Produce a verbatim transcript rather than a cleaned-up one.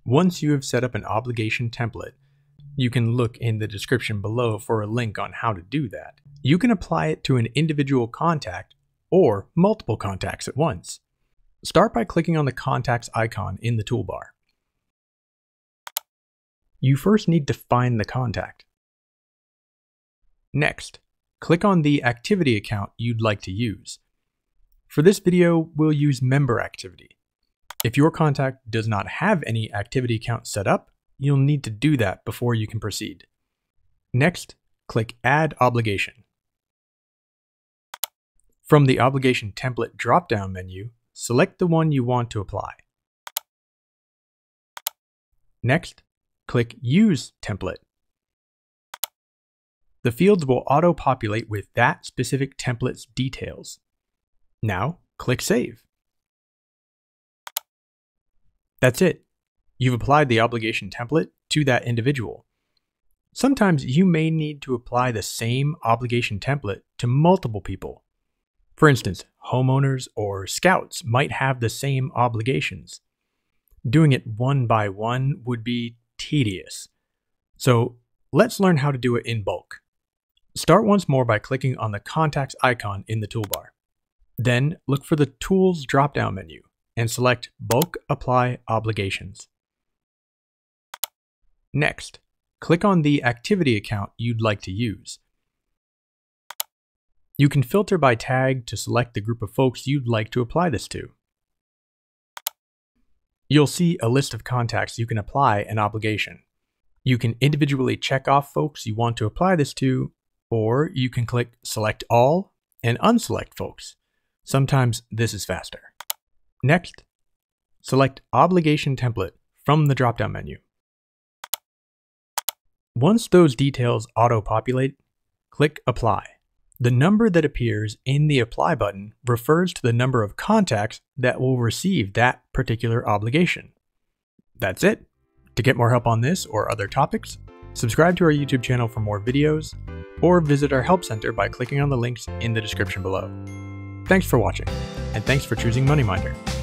Once you have set up an obligation template, you can look in the description below for a link on how to do that. You can apply it to an individual contact or multiple contacts at once. Start by clicking on the contacts icon in the toolbar. You first need to find the contact. Next, click on the activity account you'd like to use. For this video, we'll use member activity. If your contact does not have any activity account set up, you'll need to do that before you can proceed. Next, click Add Obligation. From the Obligation Template drop-down menu, select the one you want to apply. Next, click Use Template. The fields will auto-populate with that specific template's details. Now, click Save. That's it. You've applied the obligation template to that individual. Sometimes you may need to apply the same obligation template to multiple people. For instance, homeowners or scouts might have the same obligations. Doing it one by one would be tedious. So let's learn how to do it in bulk. Start once more by clicking on the contacts icon in the toolbar. Then look for the Tools drop-down menu and select Bulk Apply Obligations. Next, click on the activity account you'd like to use. You can filter by tag to select the group of folks you'd like to apply this to. You'll see a list of contacts you can apply an obligation. You can individually check off folks you want to apply this to, or you can click Select All and unselect folks. Sometimes this is faster. Next, select Obligation Template from the drop-down menu. Once those details auto-populate, click Apply. The number that appears in the Apply button refers to the number of contacts that will receive that particular obligation. That's it. To get more help on this or other topics, subscribe to our YouTube channel for more videos, or visit our Help Center by clicking on the links in the description below. Thanks for watching, and thanks for choosing MoneyMinder.